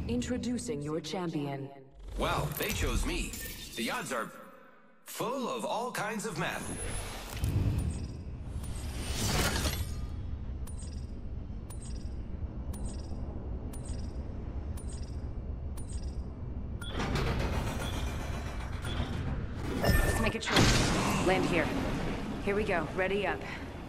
Introducing your champion. Well, they chose me. The odds are full of all kinds of math. Let's make it short. Land here. Here we go. Ready up.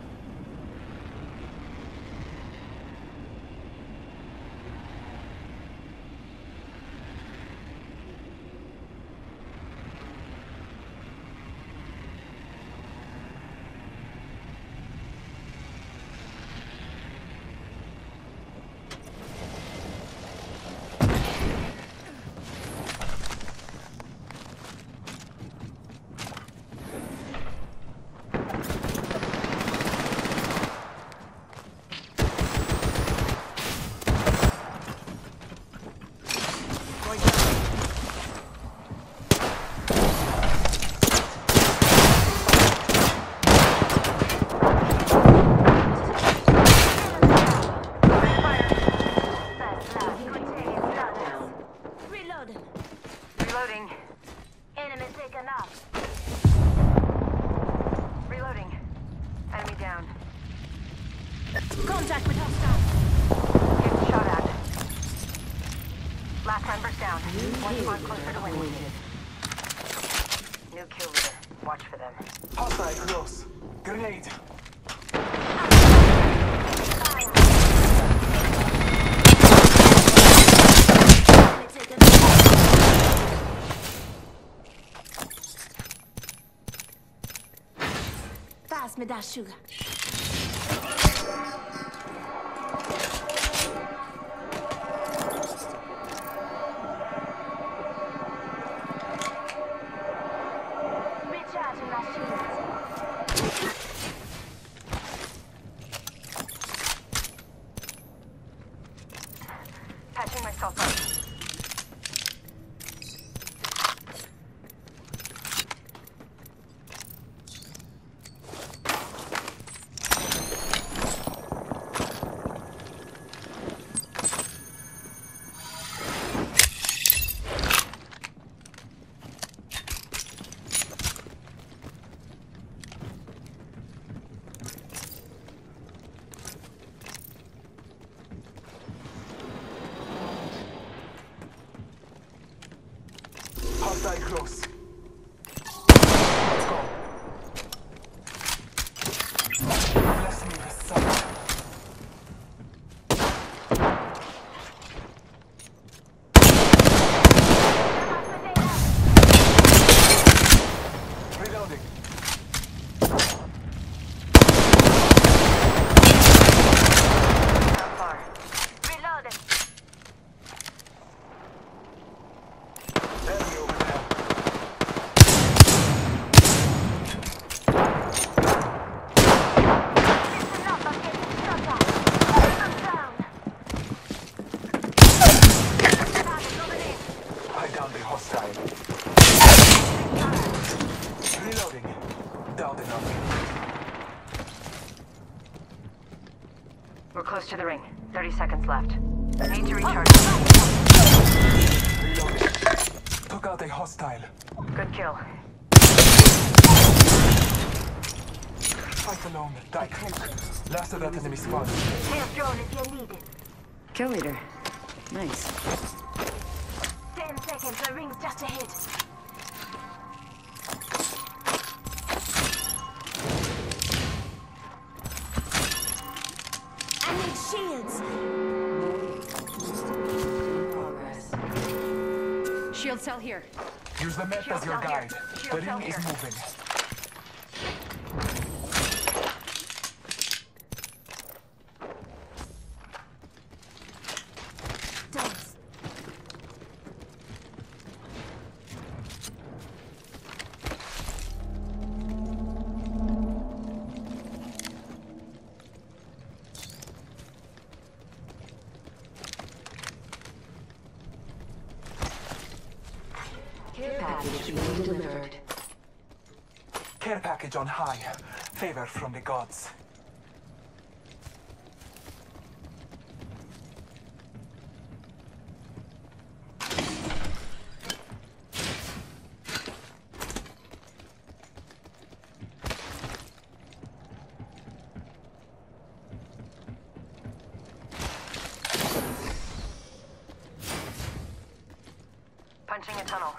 Reloading. Enemy taken up. Reloading. Enemy down. Contact with hostile. Getting shot at. Last members down. One squad closer to win. New kill leader. Watch for them. Hostile close. Grenade. Pass me that sugar. Recharging my shields. Patching myself up. Hostile close. Let's go. Bless me with sight. Reloading. Not far. Reloading. Enemy over there. Listen up, I'm getting shot at. I'm down. Target over there. I downed the hostile. Reloading. Downed enough. We're close to the ring. 30 seconds left. Need to recharge. Reloading. Took out a hostile. Good kill. Fight alone. Die quick. Last of that enemy squad. Here's drone if you need it. Kill leader. Nice. 10 seconds, the ring's just ahead. I need shields. Progress. Shield cell here. Use the map as your guide. The ring is moving. Thanks. Care package being delivered. Care package on high. Favor from the gods. Punching a tunnel.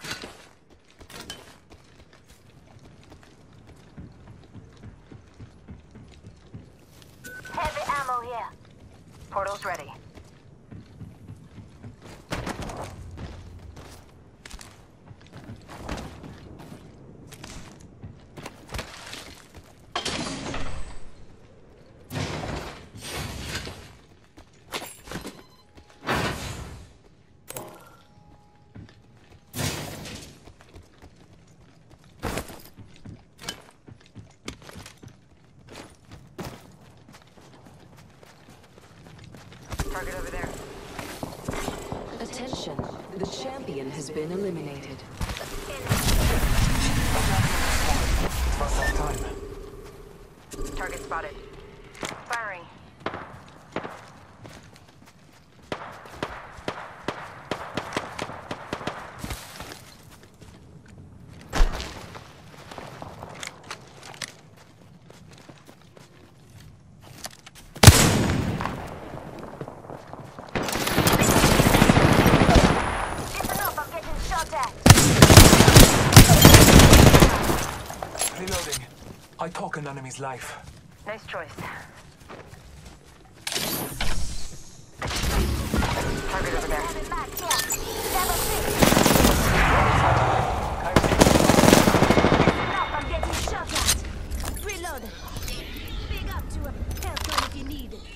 Heavy ammo here. Portal's ready. Target over there. Attention, the champion has been eliminated. About that time. Target spotted. Firing. Reloading. I talk an enemy's life. Nice choice. Target over there. I'm getting shot at. Reload. Big up to a help if you need it.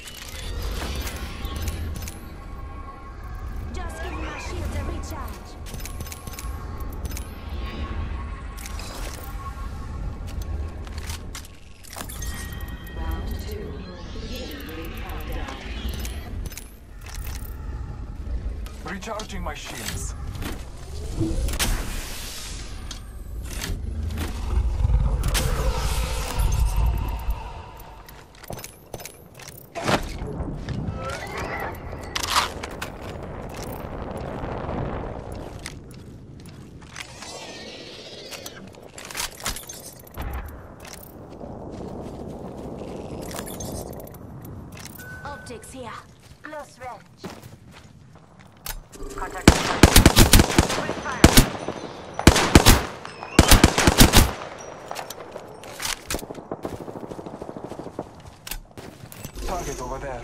Just give me my shield to recharge. Round 2. Beginning ring countdown. Recharging my shields. Optics here. Close range. Contact target. Opening fire. Target over there.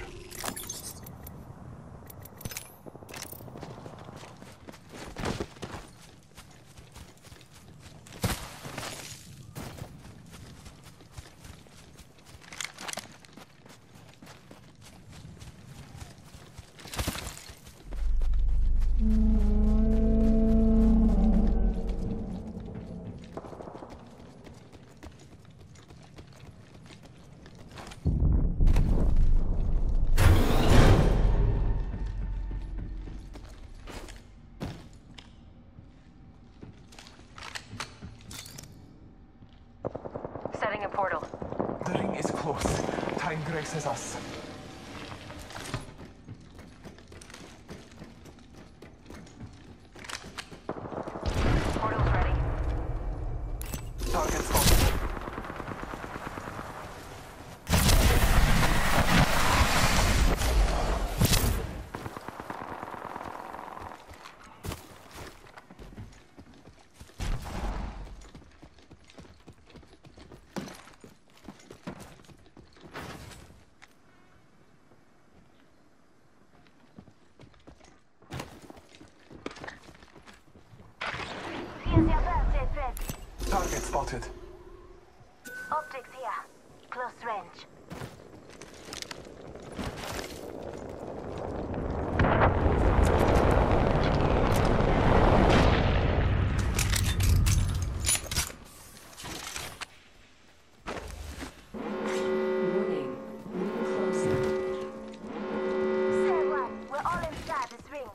Setting a portal. The ring is close. Time graces us. Portal's ready. Target spotted. Here's your birthday thread. Target spotted. Optics here. Close range. Warning. Ring closing. Say what? We're all inside this ring.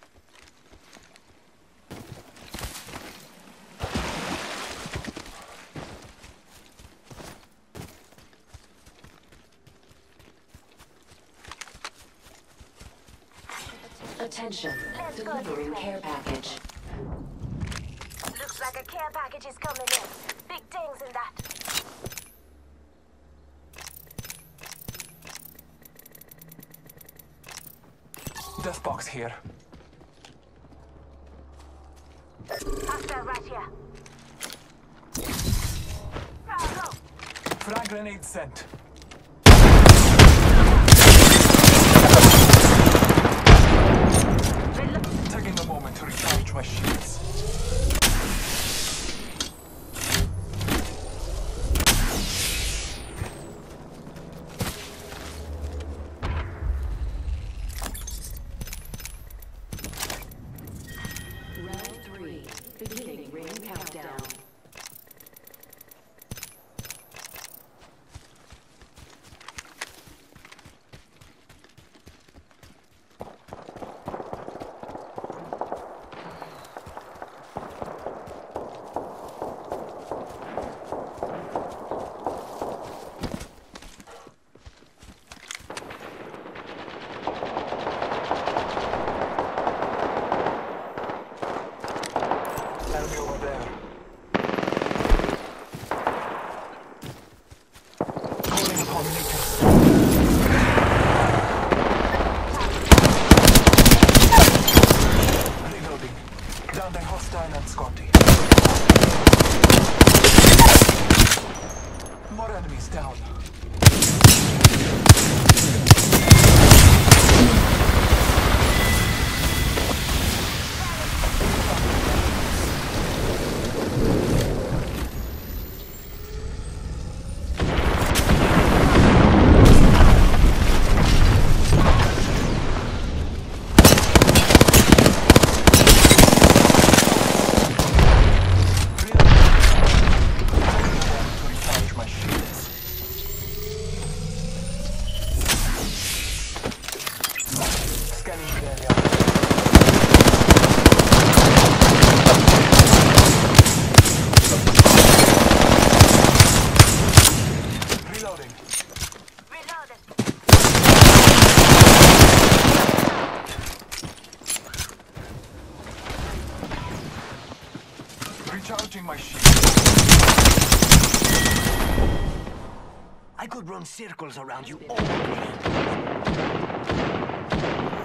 Attention, delivering care package. Looks like a care package is coming in. Big things in that. Death box here. Hostile right here. Go! Frag grenade sent. Taking a moment to recharge my shields. Round 3. Beginning ring countdown. Enemy over there. Calling upon nature. Reloading. Downing hostile and Scotty. More enemies down. To recharge my shields. Scanning the area. Reloading. Reloaded. Recharging my shield. I could run circles around you all day.